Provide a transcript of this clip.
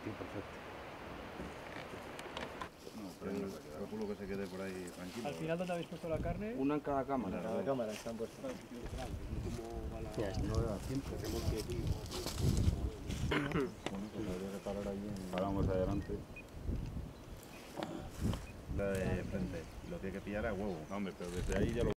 Sí, perfecto. No, pero calculo que se quede por ahí tranquilo. Al final, ¿dónde habéis puesto la carne? Una en cada cámara. En cada cámara están puestos. Ya, no le da tiempo. Bueno, pues habría que parar ahí en... Paramos adelante. La de frente. Lo que hay que pillar es huevo. Hombre, pero desde ahí ya lo...